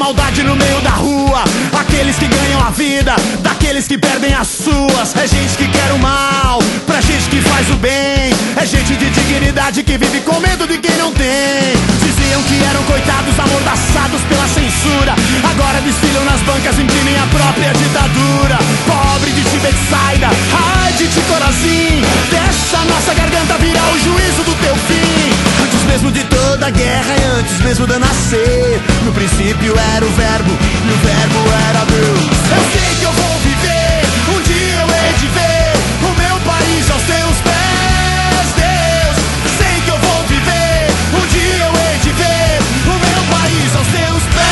maldade no meio da rua. Aqueles que ganham a vida daqueles que perdem as suas. É gente que quer o mal pra gente que faz o bem. É gente de dignidade que vive com medo de quem não tem. Diziam que eram coitados amordaçados pela censura, agora desfilam nas bancas, imprimem a própria ditadura. Pobre de Tibetsaida, ai de Ticorazim, deixa a nossa garganta virar o juízo do teu fim. Antes mesmo de toda a guerra e antes mesmo de eu nascer, no princípio era o verbo e o verbo era Deus. Eu sei que eu vou viver, um dia eu hei de ver o meu país aos teus pés, Deus. Sei que eu vou viver, um dia eu hei de ver o meu país aos teus pés.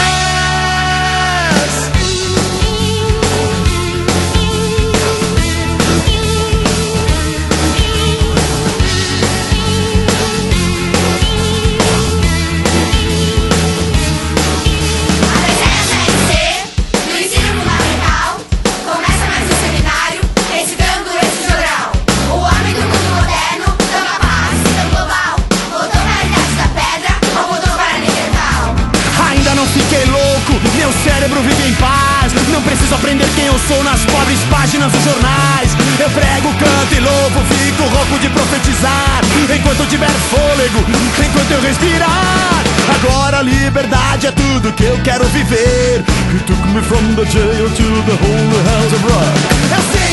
Fiquei louco, meu cérebro vive em paz. Não preciso aprender quem eu sou nas pobres páginas dos jornais. Eu prego, canto e louvo, fico rouco de profetizar. Enquanto tiver fôlego, enquanto eu respirar. Agora a liberdade é tudo que eu quero viver. He took me from the jail to the holy house of rock. Eu sei